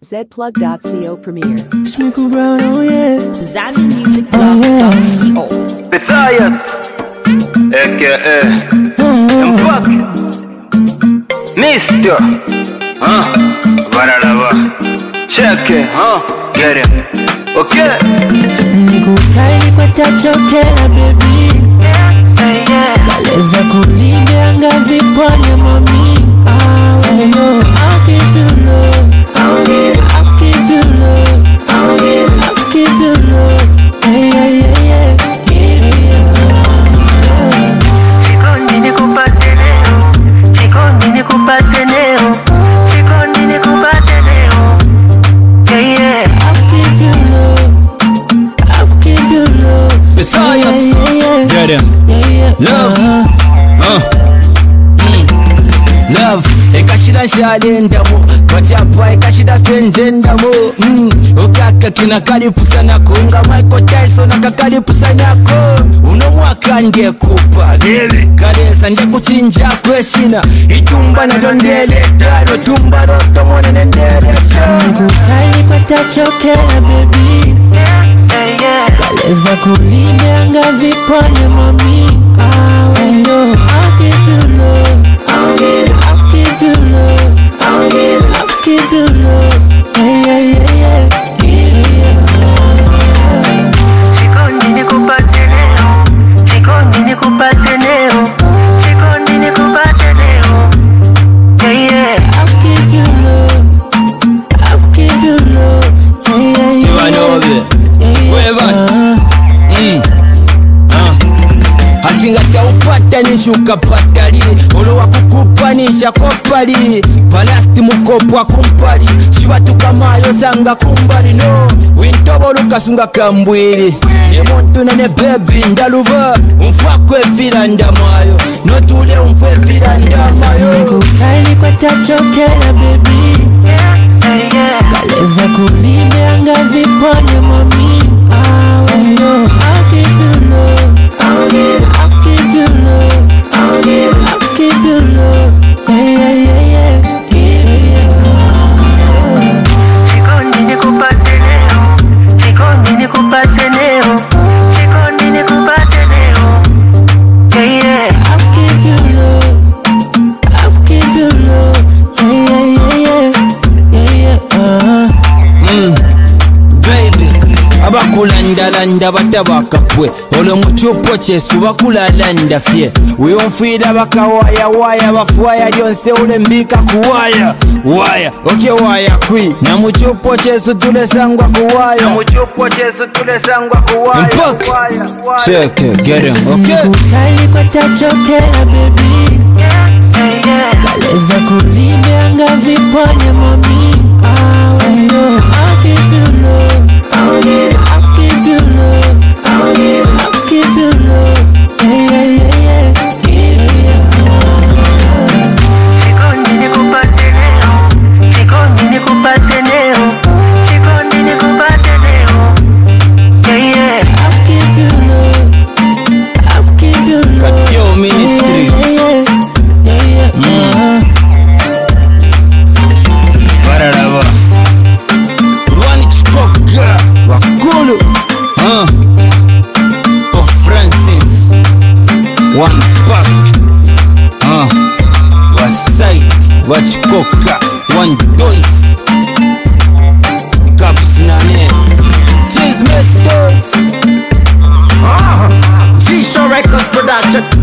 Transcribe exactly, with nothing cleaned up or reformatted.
zplug dot co premiere. Sminkle Brown, oh yeah. Zami Music Blog dot co. Matthias, aka Mpak, Mister, huh? Varalava, check it, huh? Get it, okay. Niko kali kwa tachokela baby. Kaleza kulinde anga vipone mami. Ah, yo, I'll give you love. I'll give, I'll give you love. I'll give, I'll give you love. Hey, yeah, yeah, yeah. Chikondi nikupate leo, chikondi nikupate leo, chikondi nikupate leo. Yeah, yeah. I'll give you love. I'll give you love. Matthias, yeah, yeah, get him. yeah, yeah. Love. Uh-huh. Uh. Love, ekashida shadendamo Wachapa ekashida fenjendamo mm. Ukaka kina karipu sana kunga Michael Tyson akakaripu sana ko Uno mwaka nge kupa Kalesa nge kuchinja kweshina Itumba na dondele Daro tumba roto mwana nendele Nikutali kwa tachokela baby. Kaleza kulinde anga vipone mami. Ah, yo, I'll give you love. I'll give, I'll give you love. I'll give, I'll give you love. Yeah, yeah, yeah, yeah, yeah. Chikondi nikupate leo, chikondi nikupate leo, chikondi nikupate leo. Yeah, yeah. I'll give you love. I'll give you love. Yeah, yeah, yeah. You are know it. Wherever. Mm. Uh. Hatingata upatanisha ukapatali Olo wakukupanisha kopali Palasti mukopwa kumpali Shibatu kamayo sanga kumbali no Wintobo lukasunga kambwili Yemontu nene baby ndaluva Umfakwe fila ndamayo Notule umfwe fila ndamayo Nikutali kwa tachokela baby. Kaleza kulinde anga vipone mami. Ah, yo, I'll give you love. I'll give, I'll give you love. I'll give, I'll give you love. Yeah, yeah, yeah, yeah, yeah. Chikondi nikupate leo, chikondi nikupate leo, chikondi nikupate leo. Yeah, yeah. I'll give you love. I'll give you love. Yeah, yeah, yeah, yeah, yeah, uh-huh. Mm. Baby, abakulanda landa batabakapwe Olo muchupo chesu bakulalanda fye Uyonfida bakawaya waya bafuaya lyonse ule mbika kuwaya Waya, oke waya kwi Na muchupo chesu tule sangwa kuwaya Muchupo chesu tule sangwa kuwaya. Mpak, check it, get him, okay? Nikutali kwa tachokela baby. Kaleza kulinde anga vipone mami. Ah, yo, I'll give you love. I'll give, I'll give you love. I'll give, I'll give you love. Yeah, yeah, yeah, yeah, yeah. Chikondi nikupate leo, chikondi nikupate leo, chikondi nikupate leo. Yeah, yeah. I'll give you love. I'll give you love. Katio Ministries. Yeah, yeah, yeah, yeah, uh-huh. Varalava Rwani Chikoka Wakulu uh. Oh Francis One Pack uh. Wasite Wachikoka One Dois Caps Nane Cheese Metals uh. G-Show Records Production